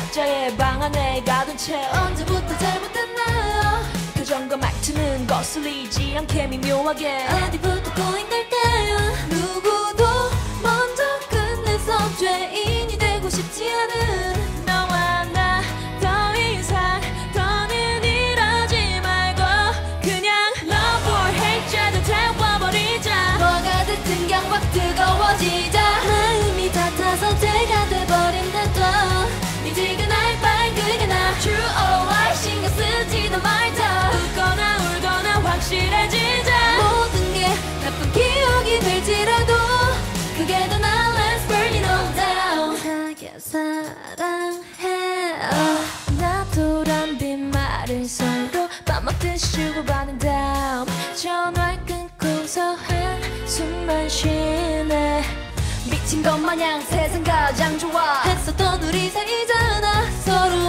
각자의 방 안에 가둔 채 언제부터 잘못했나요? 표정과 말투는 거슬리지 않게 미묘하게 어디부터 꼬인 걸까요? 누구도 먼저 끝내서 죄인이 되고 싶지 않은 너와 나 더 이상 더는 이러지 말고 그냥 love or hate자도 태워버리자. 뭐가 됐든 그냥 확 뜨거워지자. 마음이 같아서 죄가 돼버린다도 미지근할 바엔 그게 나 True or lie 신경 쓰지도 말자. 웃거나 울거나 확실해지자. 모든 게 나쁜 기억이 될지라도 그게 더 나 Let's burn it all down. 하게 사랑해요. 나도란 빈말을 서로 밥 먹듯이 주고받은 다음 전화를 끊고서 한숨만 쉬네. 미친 것 마냥 세상 가장 좋아 했었던 우리 사이잖아. 서로